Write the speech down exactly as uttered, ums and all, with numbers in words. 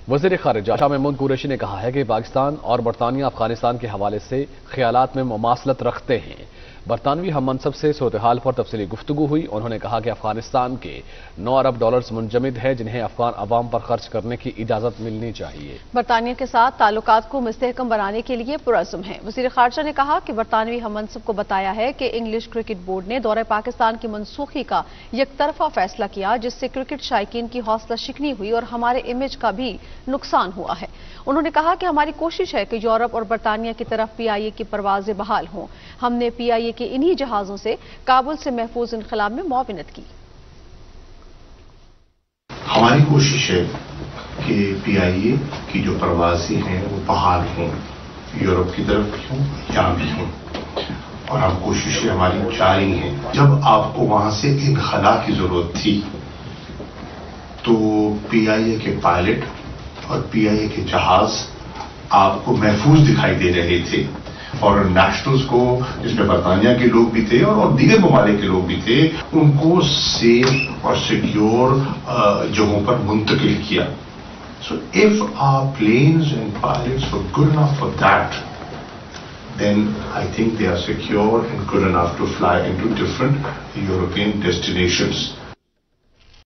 وزیر خارجہ شاہ محمود قریشی نے کہا ہے کہ پاکستان اور برطانیہ افغانستان کے حوالے سے خیالات میں مماثلت رکھتے ہیں۔ برطانوی ہم منصب سے صورتحال پر تفصیلی گفتگو ہوئی۔ انہوں نے کہا کہ افغانستان کے نو ارب ڈالرز منجمد ہے جنہیں افغان عوام پر خرچ کرنے کی اجازت ملنی چاہیے۔ برطانیہ کے ساتھ تعلقات کو مستحکم بنانے کے لیے پرعزم ہیں۔ وزیر خارجہ نے کہا کہ برطانوی ہم منصب کو بتایا ہے کہ انگلش کرکٹ بورڈ نے دورہ پاکستان کی منسوخی کا یک طرفہ فیصلہ کیا جس سے کرکٹ شائقین کی حوصلہ شکنی ہوئی اور ہمارے امیج کا بھی نقصان ہوا ہے۔ انہوں نے کہا کہ ہماری کوشش ہے کہ یورپ اور برطانیہ کی طرف پی آئی اے کی پروازیں بحال ہوں۔ ہم نے پی آئی اے کے انہی جہازوں سے کابل سے محفوظ انخلا میں معاونت کی۔ ہماری کوشش ہے کہ پی آئی اے کی جو پروازیں ہیں وہ بحال ہوں، یورپ کی طرف بھی ہوں یہاں بھی ہوں، اور ہم کوششیں ہماری جاری ہیں۔ جب آپ کو وہاں سے انخلا کی ضرورت تھی تو پی آئی اے کے پائلٹ اور پی آئی اے کے جہاز آپ کو محفوظ دکھائی دے رہے تھے۔ فورن نیشنلز کو، جس میں برطانیہ کے لوگ بھی تھے اور دیگر ممالک کے لوگ بھی تھے، ان کو سیف اور سیکیور جگہوں پر منتقل کیا۔ So of our planes and pilots were good enough for that, then I think they are secure and good enough to fly into different European destinations.